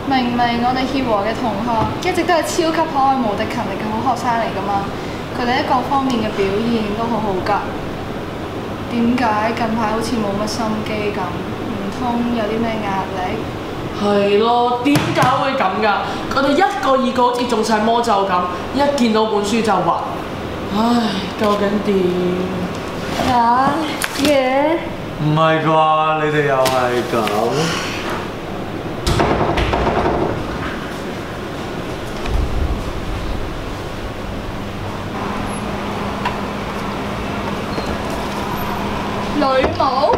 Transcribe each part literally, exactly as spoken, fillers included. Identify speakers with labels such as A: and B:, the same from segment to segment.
A: 明明我哋協和嘅同學一直都係超級可愛、無敵勤力嘅好學生嚟㗎嘛，佢哋喺各方面嘅表現都好好㗎。點解近排好似冇乜心機咁？唔通有啲咩壓力？
B: 係咯，點解會咁㗎？佢哋一個二個好似中晒魔咒咁，一見到本書就話：唉，究竟點？
A: 啊嘢？
C: 唔係啩？你哋又係咁？
A: 女巫？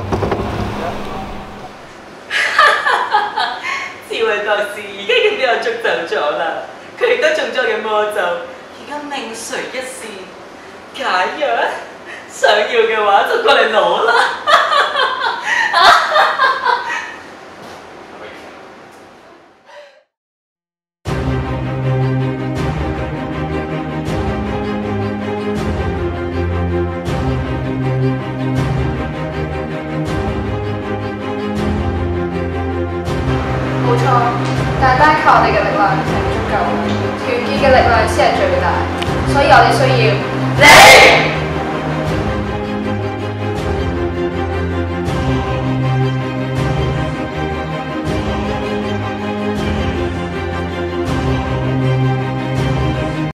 D: 智慧博士而家已經俾我捉走咗啦，佢亦都中咗嘅魔咒，而家命垂一線。假若想要嘅話，就過嚟攞啦！
A: 冇錯，但係單靠我哋嘅力量係唔足夠，團結嘅力量先係最大，所以我哋需要你。